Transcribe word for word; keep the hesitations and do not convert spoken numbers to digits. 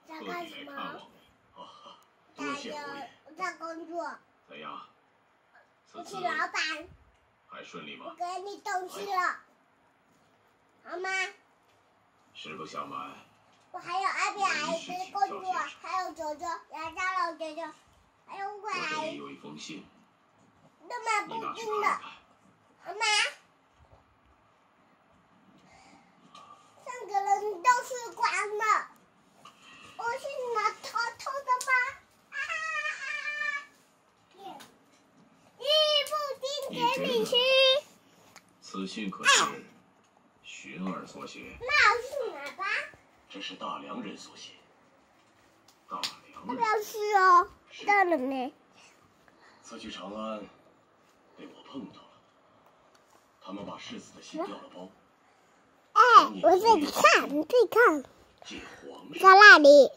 在干什么？ 多谢侯爷。 我在工作。 怎样？ 我是老板。 还顺利吗？ 我给你东西了，好吗？ 实不相瞒， 我还有阿比阿姨的工作，还有九九，牙家老九九，还有我阿姨。 我这里有一封信， 那么不丁的，好吗？三个人都是光的，我是拿偷偷的吗？啊啊啊！你不丁给你吃。 此信可是寻儿所写。 那是哪吧？ 这是大梁人所写。大梁人。 不要吃哦，大人呢？ 此去长安，被我碰到了。他们把世子的信调了包。 哎，我自己看，你自己看， 借皇上。 在那里。